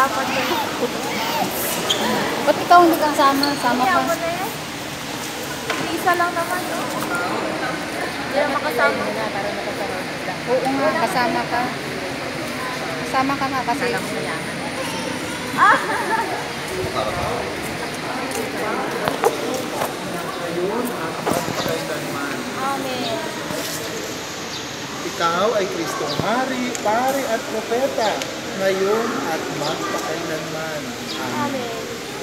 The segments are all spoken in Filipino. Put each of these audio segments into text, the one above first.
dapat eh. Ba't ikaw hindi kang sama? Sama ka. Isa lang naman. Hindi na makasama. Oo nga, kasama ka. Kasama ka nga kasi. Amen. Ikaw ay Kristong Hari, Pari at Propeta, ngayon at magpakailanman. Amen.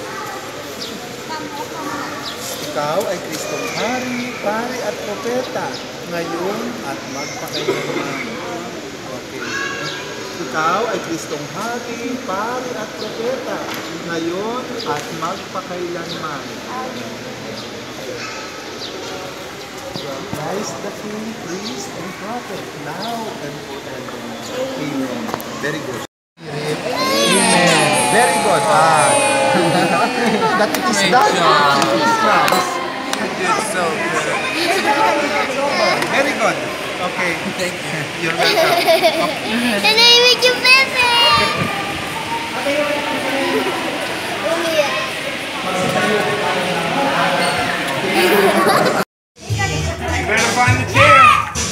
Ikaw ay Kristong Hari, Pari at Propeta, ngayon at magpakailanman. Okay. Ikaw ay Kristong Hari, Pari at Propeta, ngayon at magpakailanman. Christ the King, Priest, and Prophet, now and forever. Amen. Very good. Amen. Very good. That it is done. It is Christ. It's so good. Very good. Okay. Thank you. You're welcome. Okay. Can I make you better? You better find the chair.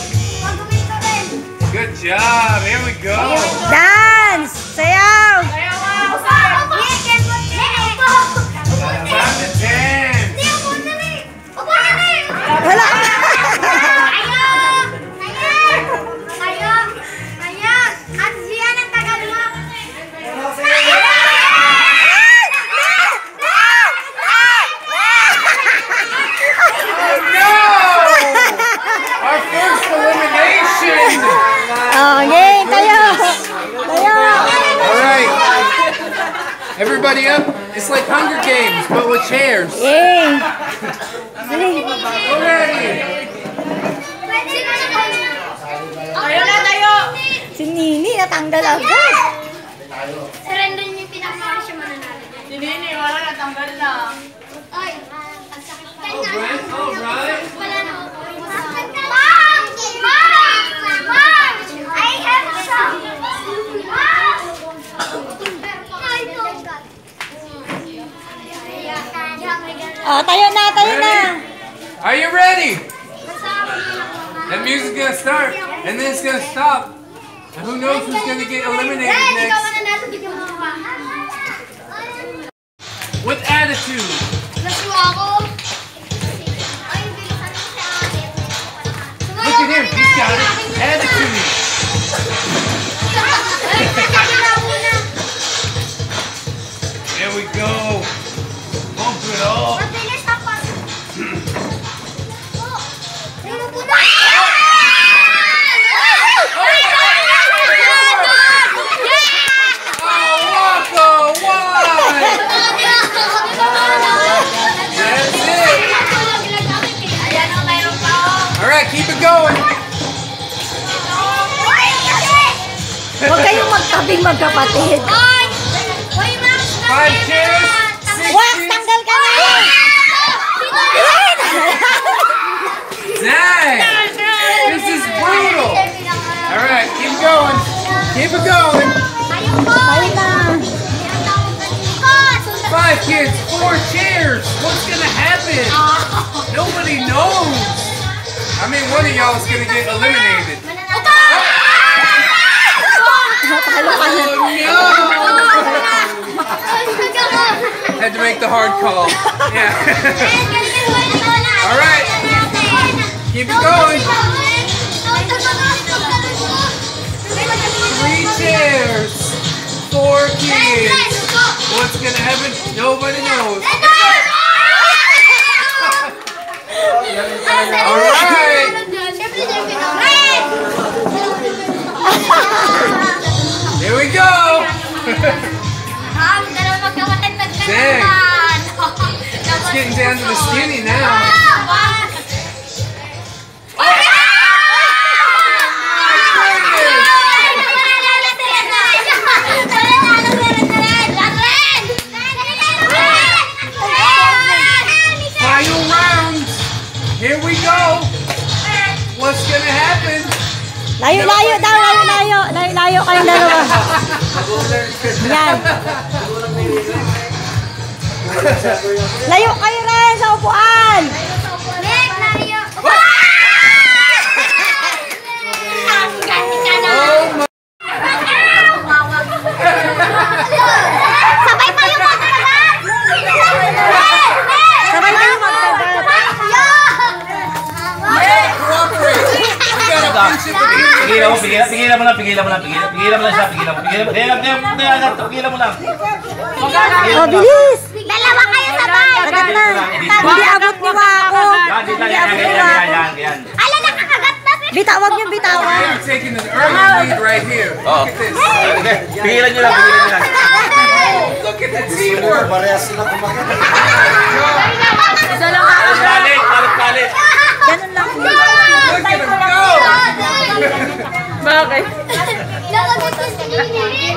Good job. Here we go. Dance! Sayaw! Time to dance. Wala! Our first elimination. Oh, yay! Tayo! Tayo! Alright. Everybody up. It's like Hunger Games, but with chairs. Yay! Already. Tayo na tayo! Si Nini natanggal agad. Surrender niyo yung pinakamakasya siya mananalo. Si Nini, wala natanggal na. Ay, ang sakit pa. Alright, alright. Wala na ako. Mom! Mom! Mom! I have some. Mom! Oh, tayo na, tayo na. Are you ready? That music's gonna start, and then it's gonna stop. And who knows who's gonna get eliminated next? With attitude. Look at him, he's got it. Attitude. There we go. Bump it up. Keep it going. Huwag kayong magtabing magkapatid. 5 chairs. 6 Wak! Tanggal ka na! Nice. This is brutal. All right, keep going. Keep it going. Tayo na. 5 kids, 4 chairs. What's gonna happen? Nobody knows. I mean, one of y'all is gonna get eliminated. Talo ka na. Oh no! Had to make the hard call. Yeah. All right. Keep it going. 3 chairs. 4 kids. What's gonna happen? Nobody knows. All right. Here we go. Dang. It's getting down to the skinny now. Final round. Here we go. What's gonna happen? Layo-layo daw, layo-layo. Layo-layo kayong dalawa. Yan. Layo kayo rin sa upuan. Nick, layo. Ang ganda ka na. Sabay tayo magkagat. Sabay kayo magkagat. Pigilan mo lang siya. Pigilan mo lang. Oh, bilis. Dalawa kayo sabay. Kagat na. Hindi abot niyo ba ako? Hindi abot niyo ba ako? Ala, nakakagat na. Bitawag niyo, bitawan. You're taking an early lead right here. Look at this. Pigilan nyo lang. Look at the teamwork. Parehas sila kumagat. Palit. Ganun lang. Look at him go. Bakit? Nakagat na si Nini.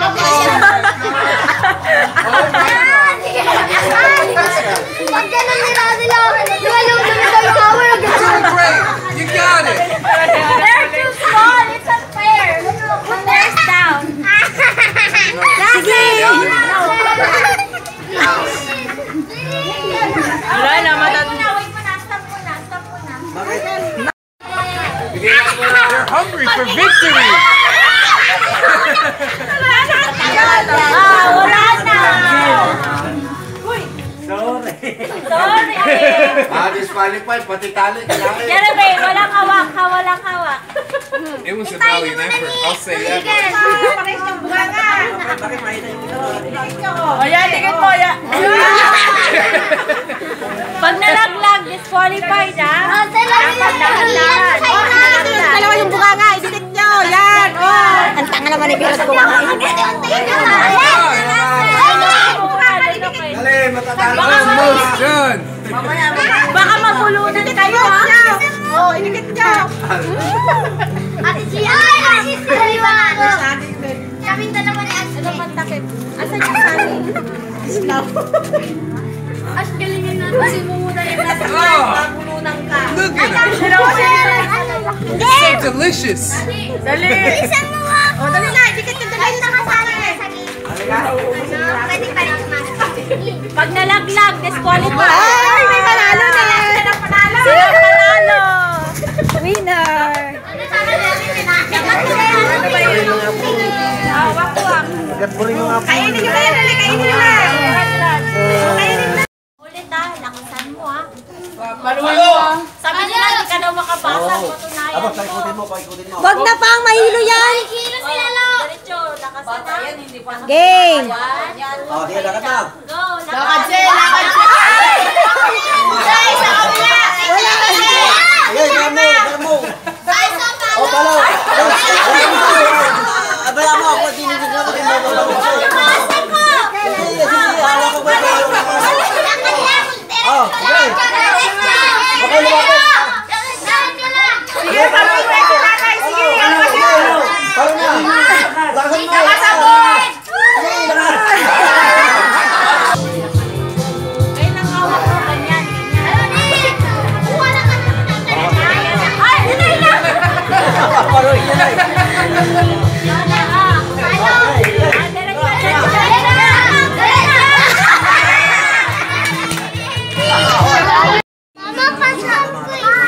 Pag ganun nila sila, nalong naman tayo power of the Doing great. You got it. They're too small. It's unfair. Put theirs down. Sige. Wala na, matatunan. Wait mo na, stop mo na. They're hungry for victory. Wala na. Sorry. Disqualified, pati tali. Jeremae, walang hawak. Walang hawak. It was a valiant effort. I'll say that much. O yan, tingin mo. Pag nalaglag, disqualified ha? Dapat dahan-dahan. Dalawa yung bunganga. Idikit nyo. Yan. Ang tanga naman ni Biro sa bunganga. Dali, matatalo. Almost done. Baka mabulunan kayo ha. Oo, idikit nyo. Ate Gia, ay, di ba ano? Kaming dalawa ni Ate Gia. Takip. Asan yung sani? As galingin na. Kasi mumuna yung nasa mabulunan ka. Look at him. So delicious. Dali. Isang mo nga. O, dali na. Idikit nyo. Dali na. Pwede pa rin sumasok. Pag nalaglag, disqualified. Ay, may panalo na. Sino panalo? Winner. Wak-wak. Kainin nyo kayo. Dali, kainin nyo na. Ulit ha, lakasan mo ha. Sabi nila, hindi ka daw makabasa. Patunayan mo. Paikutin mo. Wag na pang mahilo yan. Kilo sila lo. Diretso, lakasan na. Game. Sige, lakad na. Go, Lakad siya, lakad siya. Guys, sa kabila. Wala ka siya. Ayun, dala mo. Guys, sa O, palo. Abala mo ako, dinigil na ako. Tumasan mo. Sige, hawak ko ba? Oh, okay. Okay, lumapit. Sige, Palo na. Lakasan mo. Ay, nangawak ko. Ganyan, ganyan. Palo, yun na. Mama, pasok ko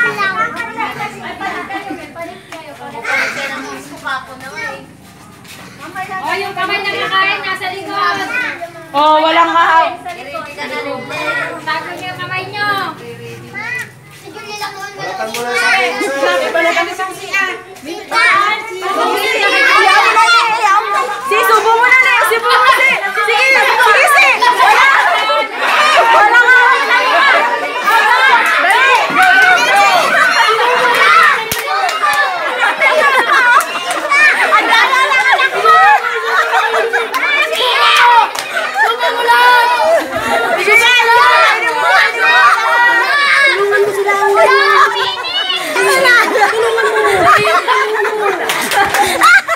yung kamay na kakain nasa likod. Oh, walang mahaw. Sa likod. Tago niyo yung kamay niyo. Si Julie lang naman. Balatan mo na sa akin, sir. Si, subo mo na na. Subo mo si. Sige, sige, si. Wala nga. Dali. Tulungan mo sila. Tulungan mo.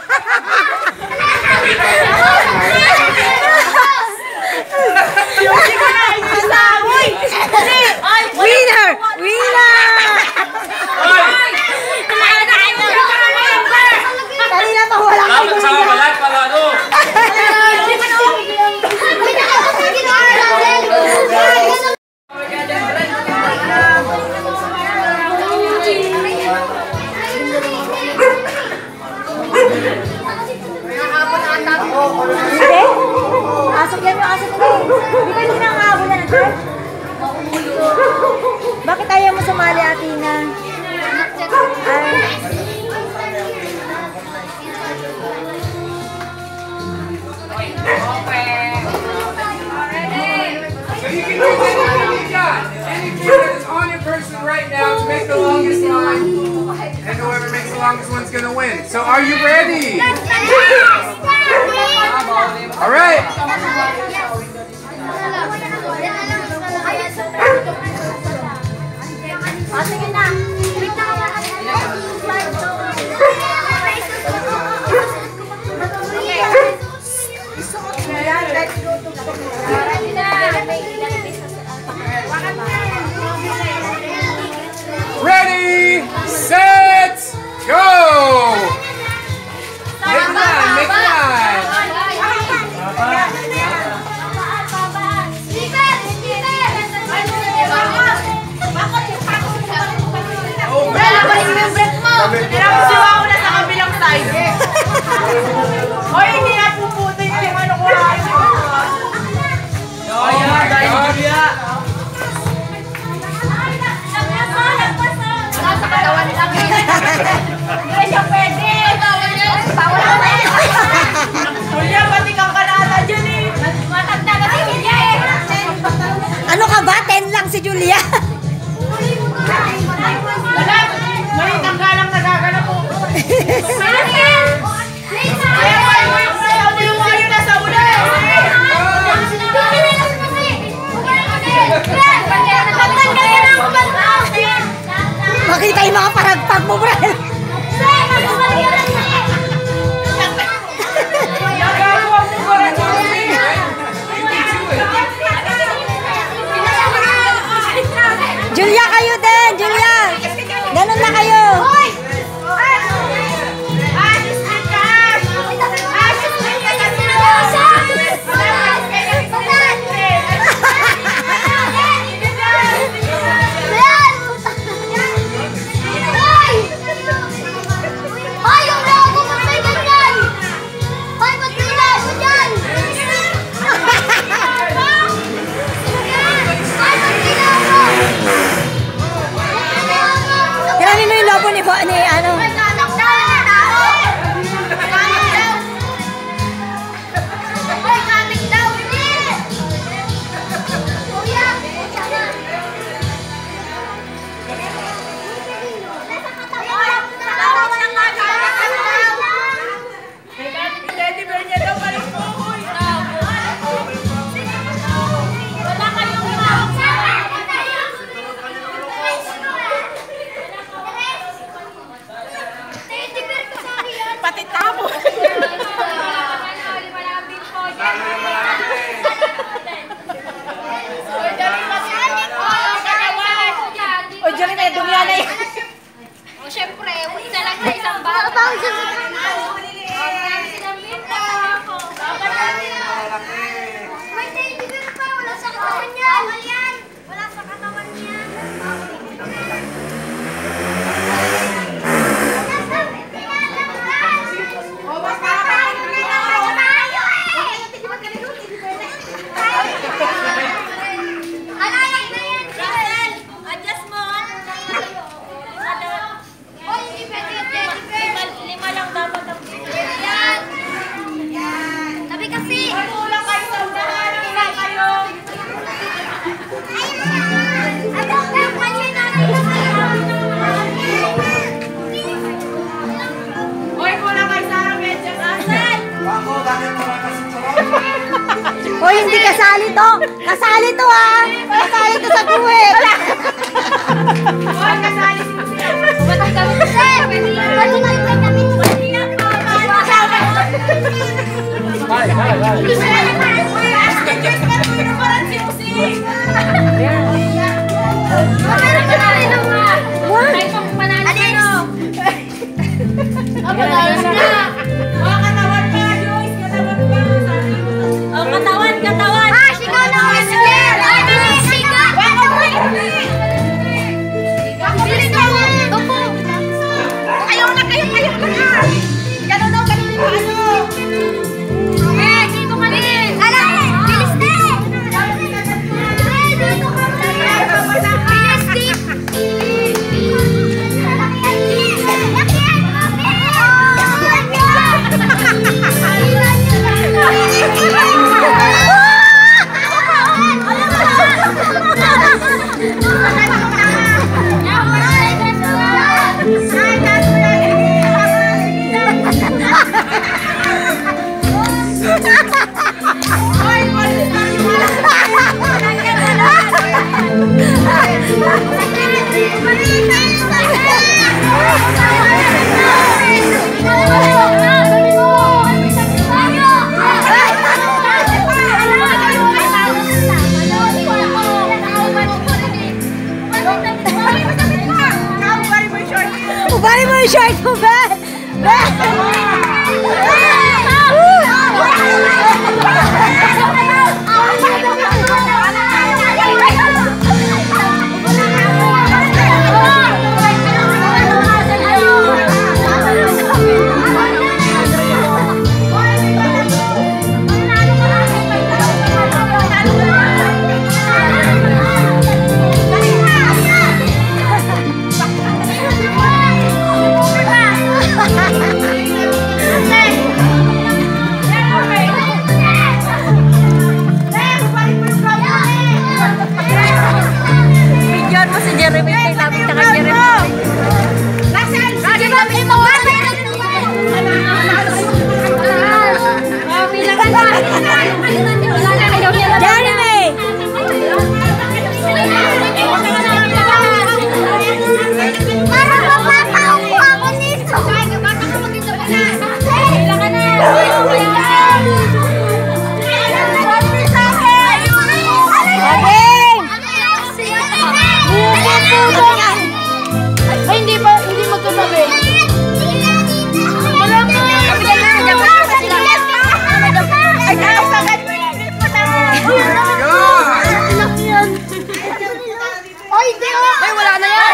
fight now to make the longest line. And whoever makes the longest one's gonna win. So are you ready? Alright. Sige na. Wait na ka. Ready, set, go! Make a line, make a line. Siwa ko na sa kabilang side. Hoy, hindi na puputo yung ano ko. Wala sa katawan lang eh. Hindi siya pwede. Bawal na eh. Julia, pati kang kalata dyan eh. Matanda na si Julia eh. Ano ka ba? 10 lang si Julia. Wala, may tanggalang nagagana po. Kaya kayo yung sayaw na yung wayo na sa ula. Makita yung mga paragpag mo, bro. Julia, kayo din! Julia! Ganun na kayo! Grabe mo yung lobo ni ano? Pati tabo. O, Jeremae, dumiyan na yun. O, syempre, isa lang na isang bata. May teddy bear pa, wala sa katawan niya. Wala sa katawan niya. Hoy, hindi kasali to. Kasali to ha. Kasali to sa buwet. Hoy, kasali si Lucia. Batang kami kasi. Pwede kami. Katawan! Ah, sigaw na ako! Ay, bilis! Sigaw! Bilis na ako! Tupo! Ayaw na! Ganun yung ano! Eh, dito ka rin! short mo, be! Be! Bigyan mo si Jeremae, labit ka kay Jeremae. Lagi namin mo. Jeremae! Parang mapapaupo ako nito. Kailangan na. Ay, hindi magkatabi. Wala mo. Ay, kakasagad mo yung grip mo na. Anak yan. Ay, hindi o. Ay, wala na yan.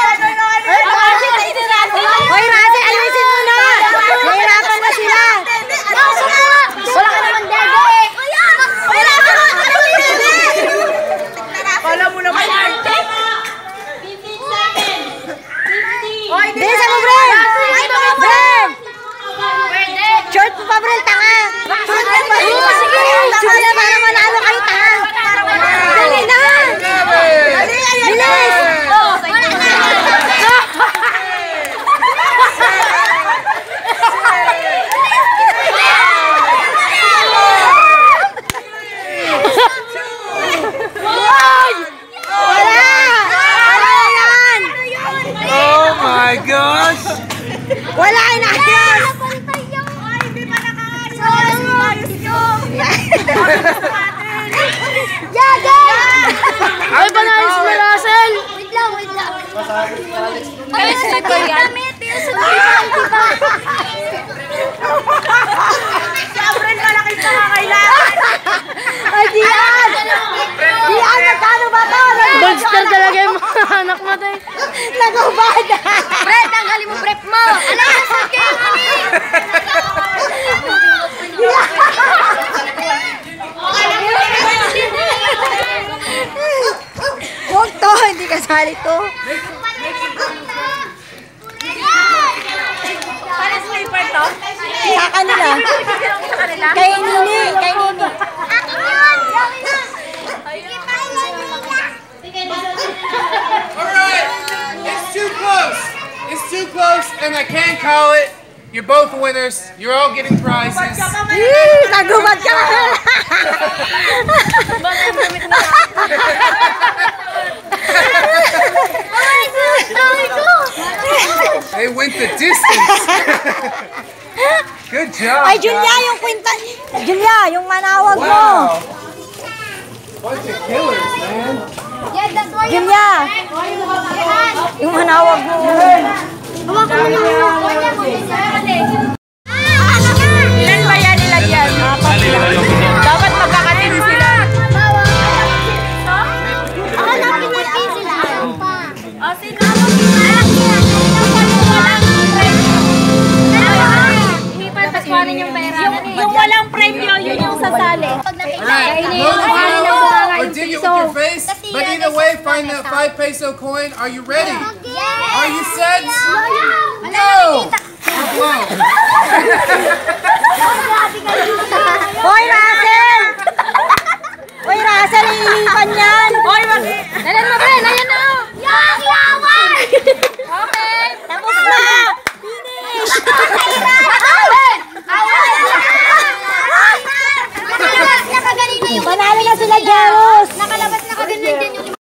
Hoy, Rase, ayusin mo na. Nahirapan na sila. Wala ka naman dede. Hoy, Rase, Kala mo naman. bilisan mo, Bren! Bren! Short mo pa, Bren, tanga! Short mo pa! Sige! Short na para manalo kayo, tanga! Dali na! Bilis! My gosh! Wala na yun! Yaga! Ay, banayos na, Russell! Wait lang. Ay, sinagot damit! Sobrang malaki sa kakailangan. Ay, Dian! Dian, magkano ba ito? Monster talaga yung mga anak mo tayo. Nagubad! Fred, tanggalin mo prep mo! Alam mo, sa king! Huwag to, hindi kasali to. Para sleeper to? Sa kanila. Kay Nini. Akin yun! Alright! It's too close, and I can't call it. You're both winners. You're all getting prizes. Nagubad ka! They went the distance. Good job. Ay, Julia, guys. yung kwinta. Julia, yung manawag mo. Wow. Bunch of killers, man. Julia, yung manawag mo. Ilan ba yan nilagyan? Apat lang. Dapat magkakatin sila. Hanapin natin sila. O, sino? Yung walang premyo, yun yung sasali. Alright, or dig it with your face. But either way, find that 5 peso coin. Are you ready? Are you set? Go! Whoa. Hoy, Russell! Hoy, Russell, iilipan yan. Hoy, nalan mo, Bren. Ayan na. Yang yawan! Okay. Tapos na. Finish. Panalo na sila, Jaros. Nakalabas na kagaling din yung...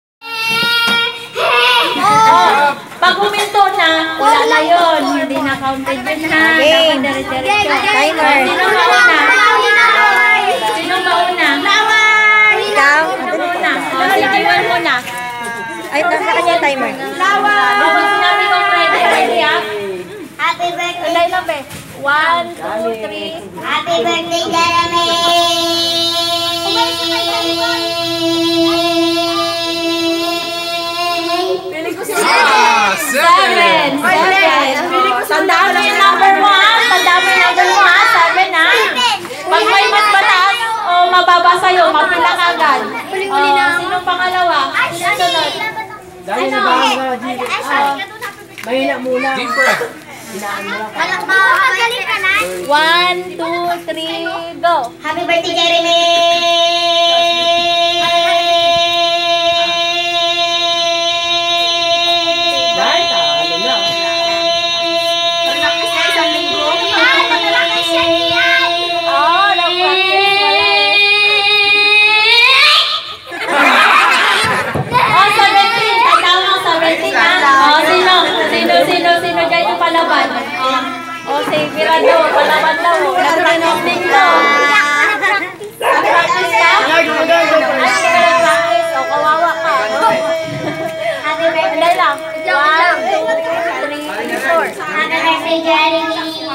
Pag huminto na, wala na yun. Hindi na counted yun ha. Game. Timer. Sinong mauna? Sinong mauna? Ikaw? Sinong mauna? O, si Jiwan muna. Ay, nasa kanya yung timer. Pag sinabi kong ready, ready ha? 1, 2, 3. Happy birthday, Jeremae! Seven. Tandaan mo yung number mo ha. Tandaan mo yung number mo ha. 7 ha. Pag may mas mataas o mababa sa'yo, magpila ka agad. Sinong pangalawa? Sunod. Deep breath. 1, 2, 3, go. Happy birthday, Jeremae! Sino dyan yung palaban? Si Virado, palaban daw. Nag-practice daw. Nag-practice ka? Ay, nag-practice. Kawawa ka. Happy birthday lang. 1, 2, 3, 4. Happy birthday, Jeremae!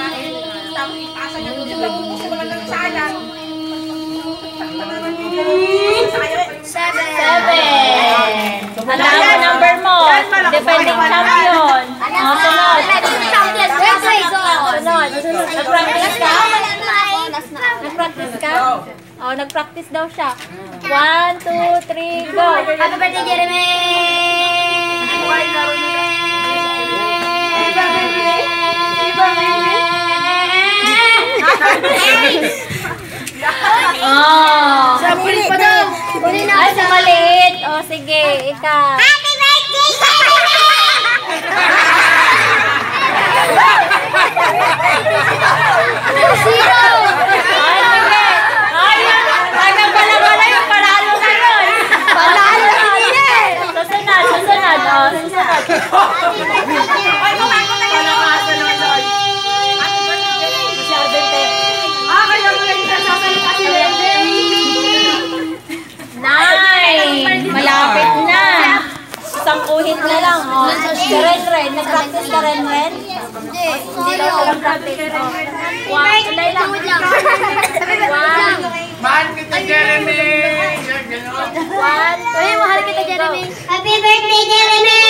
Tandaan mo number mo. Defending champion. Sunod. Nag-practice ka? Nag-practice ka? Nag-practice daw siya. 1, 2, 3, go. Happy birthday, Ay, sa maliit. Sige, ikaw. Happy birthday, Zero! Ay, sige. Ay, nagbalabala yung panalo na yun. Panalo na yun. Susunod. Susunod. Malapit na. Sangkuhin na lang. Ren. Nag-practice ka ren? Hindi daw ka lang practice. Kulay lang. 1. Mahal kita, Jeremae. 1. Uy, mahal kita, Jeremae. Happy birthday, Jeremae!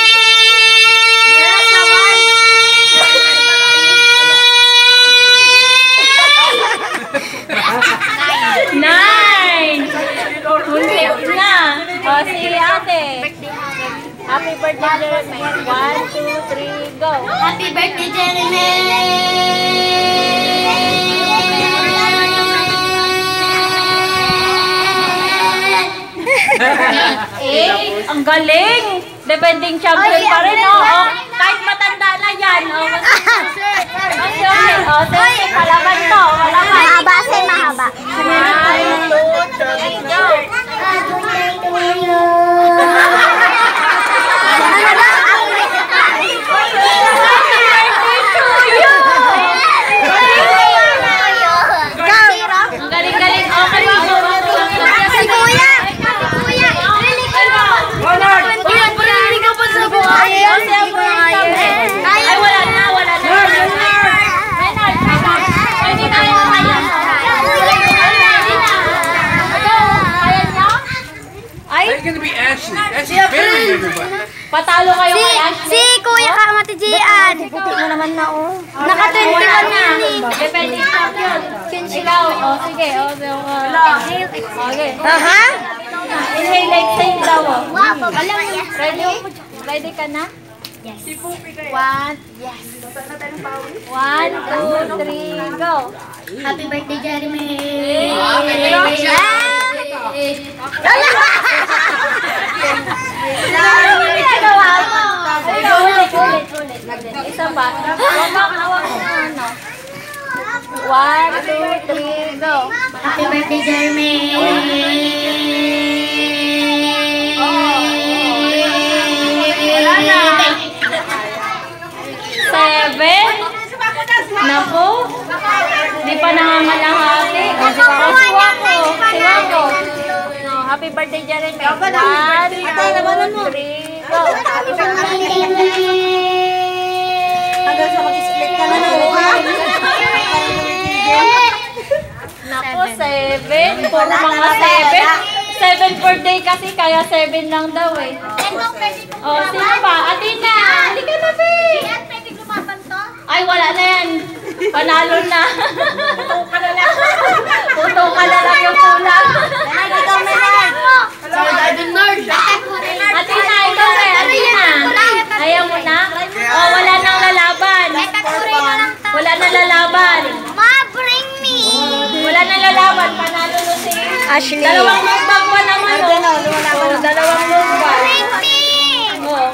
Yes, naman. Nine. Kunti na. Si ate. Happy birthday, Jeremae. 1, 2, 3, go. Happy birthday, Jeremae! Ang galing! Defending champion pa rin, kahit matanda na yan, sige, palaban to, palaban. Mahaba, say mahaba. 1, 2, 3, go. Ang galing-galing. Okay ba? Si Kuya! Ay, wala na. Pwede na yung kaya. Ay, Are you gonna be Ashley? Ashley's buried everybody. patalo kayo kay Ashley. Si Kuya Kamati Jian! Puti mo naman na, oh. Naka-21 na. Defending champion. Ikaw, sige. Okay. Aha? Inhale, exhale daw. Wow, alam niya. Ready ka na? Yes. 1, 2, 3, go. Happy birthday, Jeremae! Ulit. Isa pa. Hawak mo ano. 1, 2, 3, go. Happy birthday, Jeremae! Naku, di pa nangangalahati. Siwa ko. No, happy birthday, Jeremae. 1, 2, 3, go. Happy birthday, Hanggang sa mag-split ka na, no? Naku, 7. Puro mga 7. 7 per day kasi, kaya 7 lang daw eh. Oh, sino pa? Athena! Hindi ka na, be! Ay, wala na yan. Panalo na. Puto ka na lang yung kulang. Athena, ikaw eh. Athena. Ayaw mo na? Oh, wala nang lalaban. Wala nang lalaban. Wala nang lalaban. Panalo na si Ashley. Dalawang lugbag pa naman. Oh, dalawang lugbag. Oh.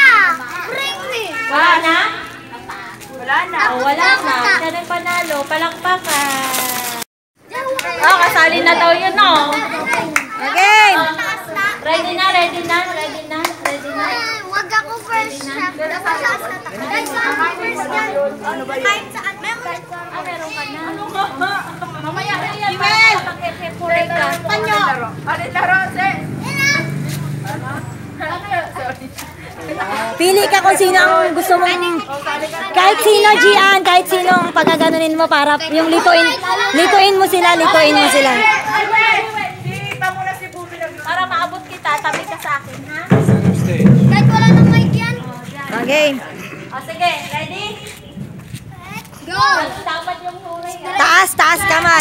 Wala na? Wala na. Oh, wala na. Siya rin panalo. Palakpakan. Oh, kasali na daw yun, no? Okay. Ready na, ready na, ready na, ready na. Wag ako first. Kahit saan. Meron ka na. Ano ka? Mamaya ka yan. Email! Panyo! Alin laro, se? Pili ka kung sino ang gusto mong... Kahit sino, Gian. Kahit sino ang pagkaganunin mo para yung lituin mo sila, lituin mo sila. Para maabot kita, tabi ka sa akin, ha? Kahit wala nang mic yan. Okay. O, sige. Ready? Go! Dapat yung huray, ha? Taas, taas kamay.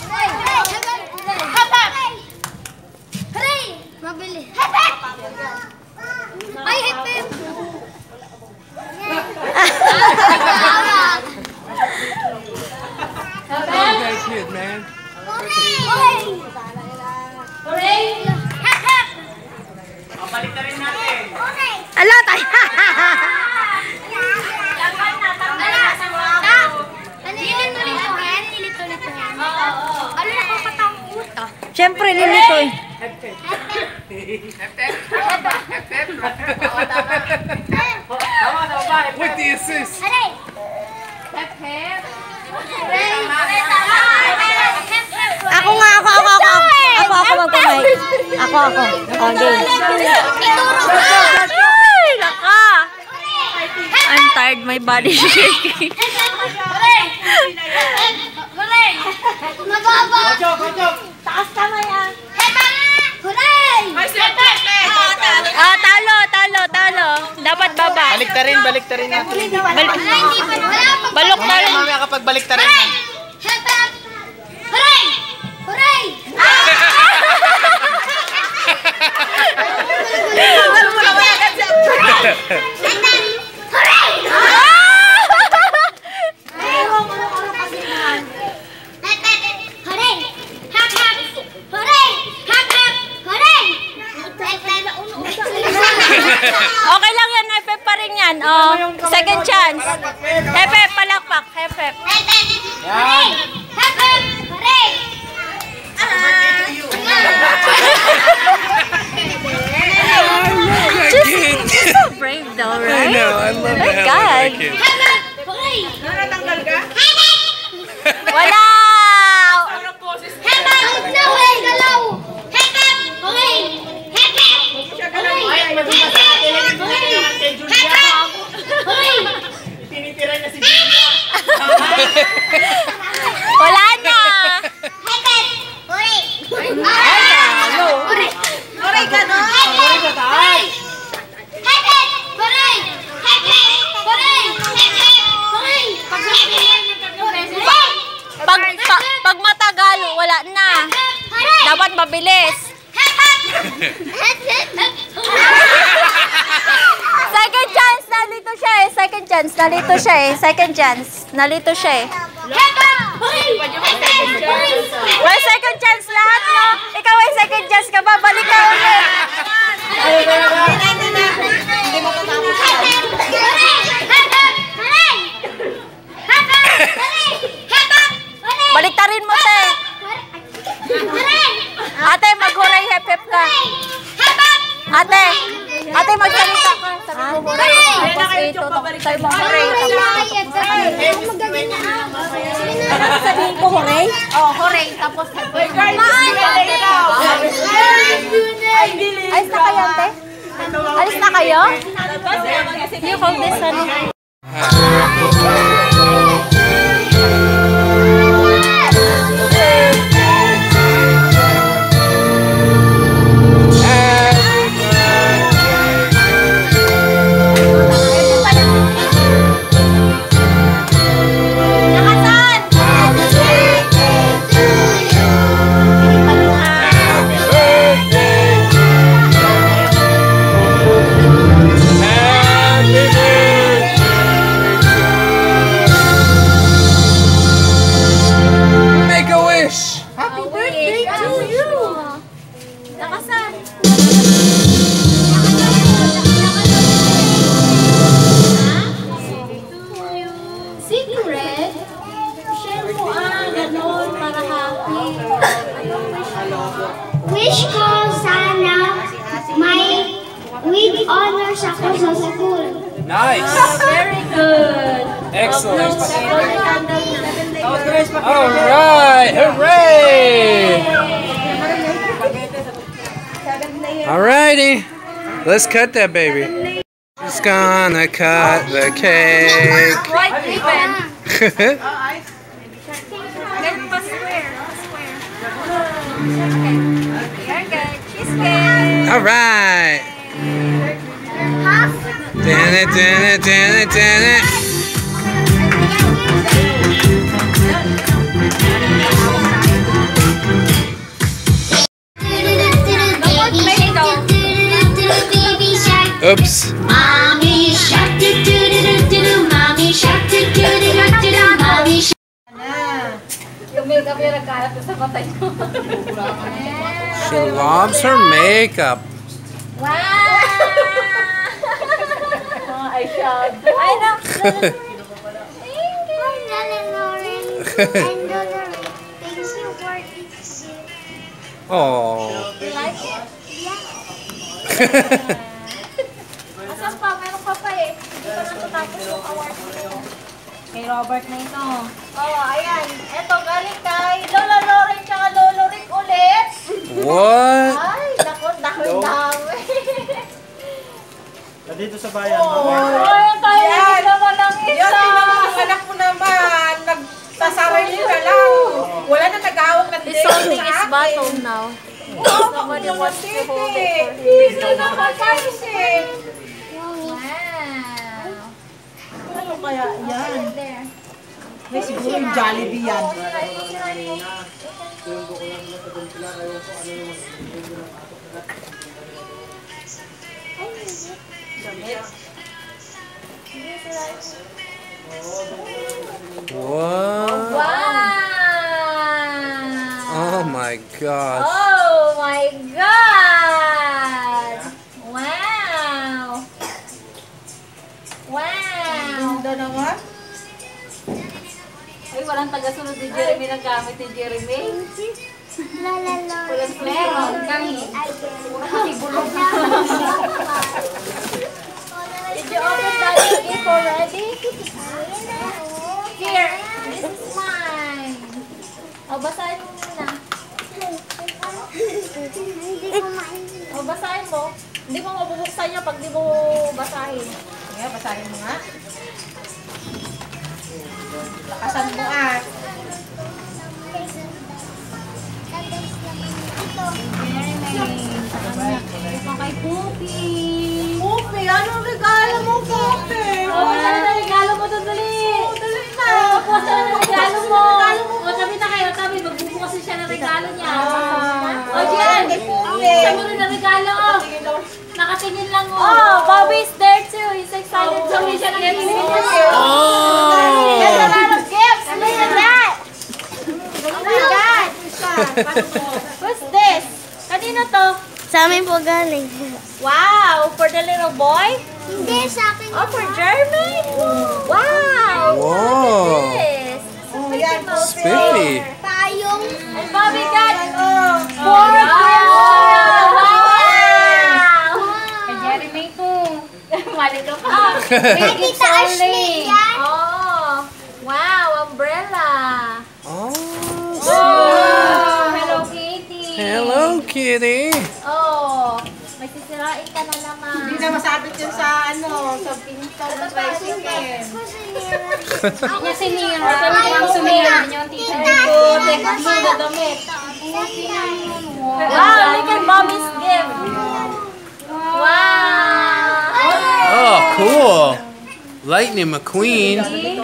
Hooray! Mabili. Ay, hip-hip! Okay, kid, man. Hooray! Huray! Hip-hip! Balik na rin natin. Hooray! Ala, tayo. Tanggal na, tanggal na. Nilito-litohin? Ano na ko katakot? Siyempre, lilito eh. With the assist. Hooray! Ako nga, ako magpamay. Ako. Okay. Ay, naka. I'm tired, my body is shaking. Hooray! Hooray! Mababa! Taas kamay, ha? Hooray! Ah, talo. Dapat baba. Baliktarin natin. Balok tayo. Mamaya kapag baliktarin. Hooray! Hooray! Okay lang yan, Hepe pa rin yan. Oh, second chance. Hepe, palakpak. Hepe. Hooray! Hooray! She's so brave though, right? I know, I love My that. God. Hooray! Natanggal ka? Wala! Huwag na, huwag galaw! Hep-hep! Hooray! Hep-hep! Hooray! Hep-hep! Hooray! Tinitira na si Julia. Wala na! Hep-hep! Hooray! Aray ka no? Hooray sa taas! Hep-hep! Hooray! Hep-hep! Hooray! Hep-hep! Hooray! Pag matagal, wala na. Dapat mabilis. Second chance, nalito siya eh. Second chance, nalito siya eh. Second chance, nalito siya eh. Well, second chance lahat, no? Ikaw ay second chance ka ba? Balik ka ulit. Hindi mo tatapos. Baliktarin mo, te. Ate, mag-huray hep-hep ka. Ate, magsalita ka. Sabi mo huray. Tapos ito, tayo mo huray. Sabihin ko huray? Oh, huray. Tapos, Alis na kayo, ate? Alis na kayo? You hold this, ano? Lakasan. Secret? Share mo ganon para happy. Wish ko sana may with honors ako sa school. Nice. Very good. Excellent. All All right. Hooray. Alrighty. Let's cut that baby. Just gonna cut the cake. White ribbon. Then Very good. Cheesecake. All right. Damn it, damn it, damn it, damn it. Oops. Mommy shark do do do do do do. Mommy shark do do do do do do. Mommy shark. She loves her makeup. Wow! I showed. I know. Thank you for this. Oh. You like it? Asan pa? Meron ka pa eh. Hindi pa natatapos yung award mo. Kay Robert na ito. Oh, ayan. Ito galing kay Lola Loren tsaka Lolo Rick ulit. What? Ay, naku, dami. Nandito sa bayan. Ay, tayo naman ng isa. Yan, yung anak mo naman, nagsasaray ka lang. Wala na nag-awag ng This whole thing is bottled now. Somebody wants to hold it for Hindi him. na makapansin. Wow. Ano kaya yan? There. May siguro yung Jollibee yan. What? Wow! Oh my gosh. Oh my God! Wow! Wow! Ganda naman. Ay, walang tagasunod ni Jeremy na gamit ni Jeremy. Walang meron. Did you open that gift already? Here, this is mine. O, basahin mo muna. O, basahin mo. Hindi mo mabubuksan niya pag di mo basahin. Kaya, basahin mo nga. Lakasan mo ah. Ito kay Poopy. Pupi, anong regalo mo, Pupi? Oh, ano na regalo mo doon, dali? Dali na. Tapos ano na regalo mo? O, tabi na kayo, tabi. Magbubukas siya ng regalo niya. O, Jen. Saan mo rin ang regalo? Nakatingin lang mo. Oh, Bobby's there too. He's excited to be siya ng gift. Oh! There's a lot of gifts. Look at that. Oh my God. What's this? Kanino to? Sa amin po galing. Wow, for the little boy? Hindi, sa akin. Oh, for Jeremae? Wow! Whoa. Look at this. Spiffy. Payong. And Bobby got four gifts. Wow! Kay Jeremae to. Mali ka pa. Tita Ashley yan. Oh, wow, umbrella. Oh. Oh, Hello Kitty. Hello, kitty. Oh, may sisirain ka na naman. Hindi na masabit yun sa ano, sa pinto ng tricycle. Hindi niya sinira. Kami lang sumira niyo ang tita. Oh, teka mo na damit. Wow, look at Mommy's gift. Wow. Oh, cool. Lightning McQueen.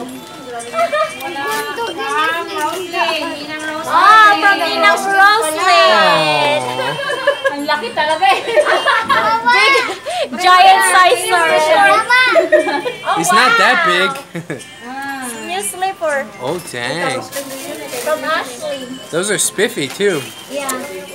Oh, from Ninang Roslyn. Oh. Ang laki talaga eh. Big, giant sizer. He's not that big. New slipper Oh, dang. from Ashley. Those are spiffy, too. Yeah.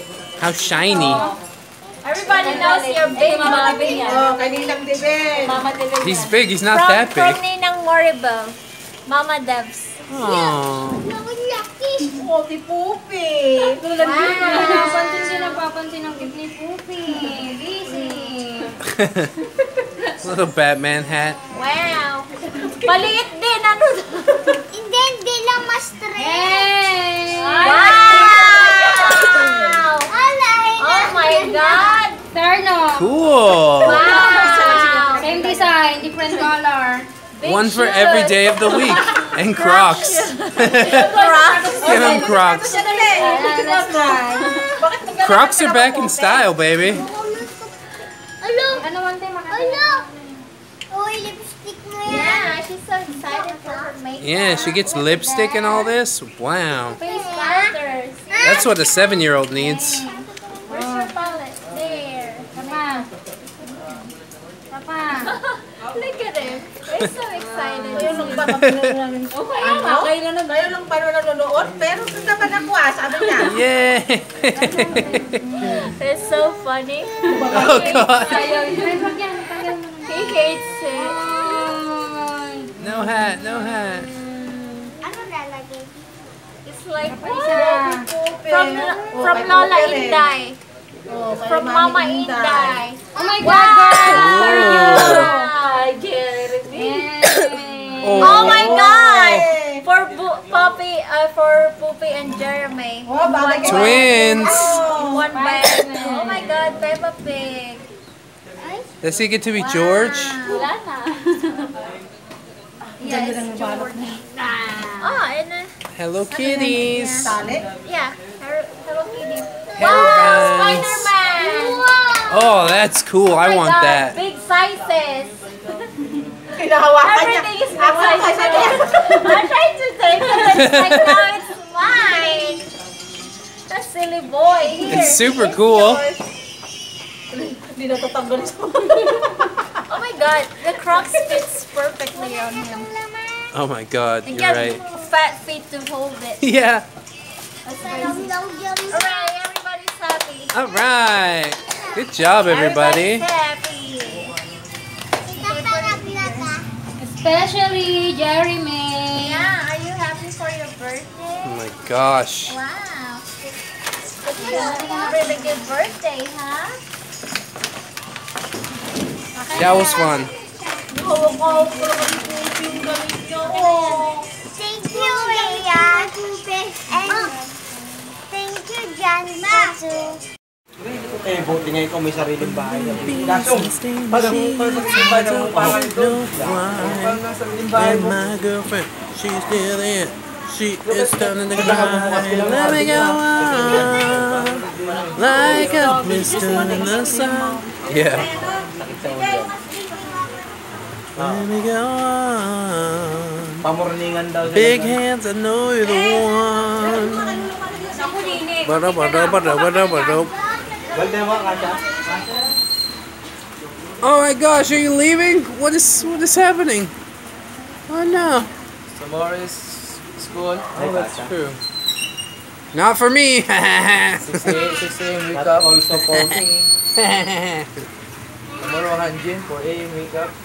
How shiny. Everybody knows you're big, Mama Bea. Oh, kaninang dibin. Mama Devin. He's big. He's not that From big. Ninang Moribel. Mama Devs. Oh. Oh, si Pupi. Napapansin ang ni Pupi. Busy. Little Batman hat. Wow. Maliit din. Ano? Hindi lang ma-straight. Wow! Oh my God! Terno. Cool. Wow! Same design, different color. One for every day of the week. And Crocs. Give him Crocs. Let's try. Crocs are back in style, baby. Ano one time makakita? Oh, lipstick mo yan. Yeah, she's so excited for her makeup. Yeah, she gets lipstick and all this. Wow. Face powders. That's what a 7-year-old needs. Where's your palette? There. Papa. Look at him. He's so excited. Ayun lang ba Ngayon lang pa nanonood, pero gusto naman ako sabi niya. Yay! It's so funny. Oh, God. He hates it. No hat, no hat. Ano lalagay? It's like, from Lola Inday. From Mama Inday. Oh my God, girl! Wow, Jeremy. Oh, my God! For Poopy and Jeremy. Oh, bagay ka. Twins! One bed. Oh my God, Peppa Pig. Does he get to be George? Wala na. Yes, George. Oh, and Hello, kitties. Tali. yeah, Hello Kitty. Hair bands. Spider-Man. Oh, that's cool. Oh I my want God, that. Big sizes. Kinahawakan niya. Everything is big sizes. I'm trying to take it. It's like, now it's mine. That silly boy. Here. It's super cool. Hindi na tatanggal sa Oh my God, the Crocs fits perfectly on him. Oh my God, You you're get right. fat feet to hold it. Yeah. Alright, everybody's happy. All right. Good job, everybody. Everybody's happy. Especially Jeremy. Yeah, are you happy for your birthday? Oh my gosh. Wow. It's a really good birthday, huh? That was fun. Thank you, Leah. And thank you, John. Eh, buti nga ikaw may sariling bahay. Kaso, pag parang doon, sariling bahay And mo. my girlfriend, she's still there. She is turning the cry. Let me go on like a mist in the sun. Yeah. Let me go on. Pamorningan daw sila. Big hands, I know you're the one. Ba-da-ba-da-ba-da-ba-da-ba-da. Baldewa, kasha. Oh my gosh, are you leaving? What is happening? Oh no. Tomorrow is school. Oh, that's true. Not for me. 6 a.m. wake up, also for me. Tomorrow, Hanjin, 4 a.m. wake up.